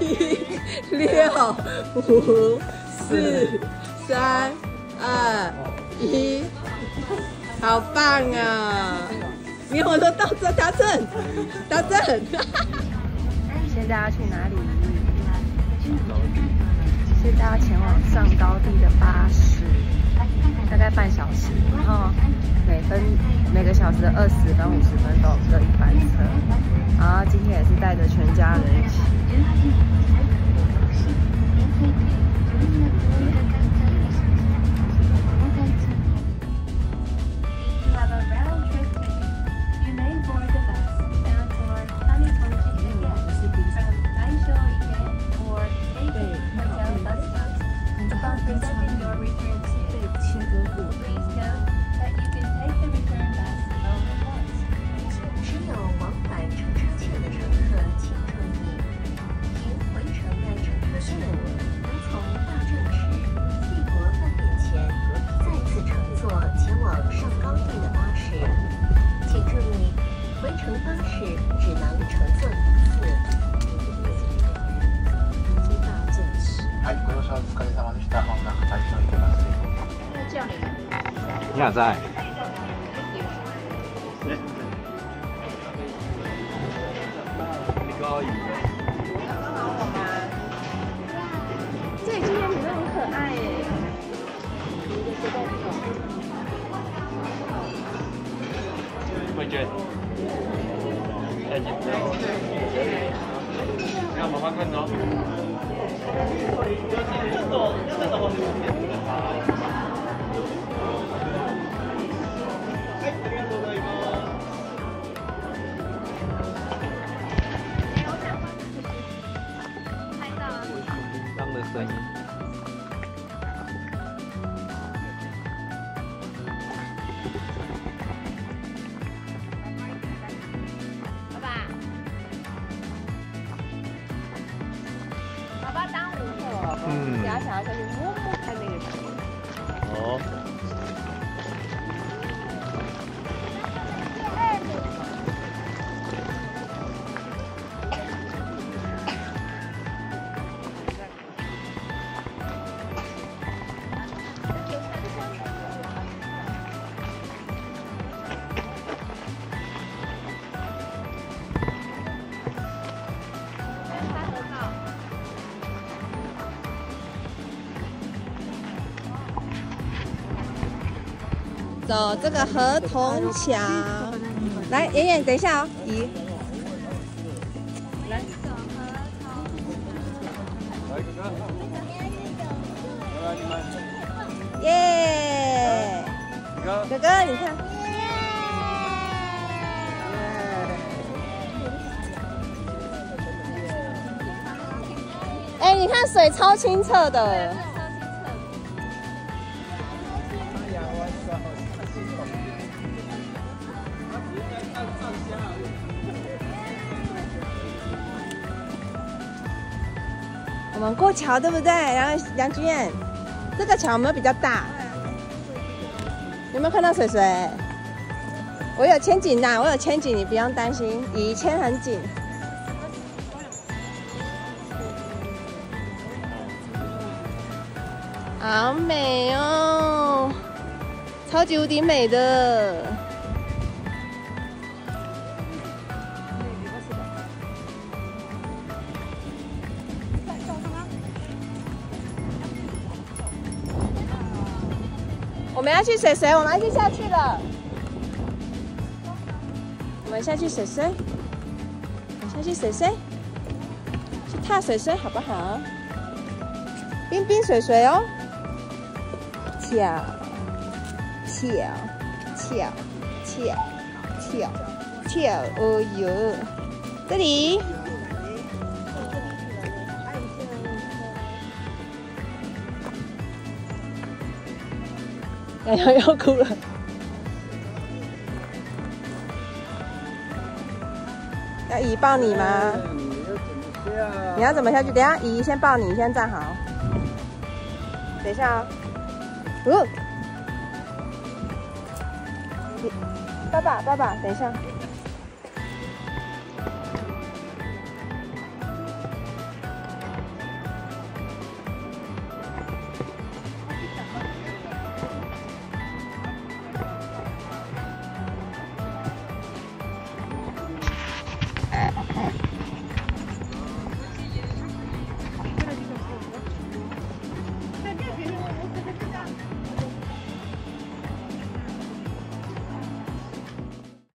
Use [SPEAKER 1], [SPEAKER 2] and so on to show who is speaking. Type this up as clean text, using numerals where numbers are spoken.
[SPEAKER 1] 6、5、4、3、2、1，好棒啊！你我都到这达阵，达阵。
[SPEAKER 2] 现在要去哪里？现在要前往上高地的巴士，大概半小时，然后每个小时的20跟50分都有各一班车。然后今天也是带着全家人一起。
[SPEAKER 3] 你俩在？
[SPEAKER 2] 这里今天女生很可爱耶。
[SPEAKER 3] 慧娟，再见。要慢慢看哦。声音。
[SPEAKER 2] 爸爸，爸爸当舞者，等下想要下去摸摸看那个什么。
[SPEAKER 3] 哦。
[SPEAKER 1] 走这个河童桥，来，妍妍，等一下哦，姨，来，耶，哥哥，你看，哎，你看水超清澈的。我们过桥对不对？然后梁君燕，这个桥有没有比较大？有没有看到水水？我有牵紧呐，我有牵紧，你不用担心，姨牵很紧。好美哦，超级无敌美的。我们要去水水，我们要去下去了。我们下去水水，我们下去水水，去踏水水好不好？冰冰水水哦，跳，跳，跳，跳，跳，跳，哦哟，这里。洋洋要哭了。要姨抱你吗？你要怎么下去？等一下姨先抱你，先站好。等一下哦。爸爸，等一下。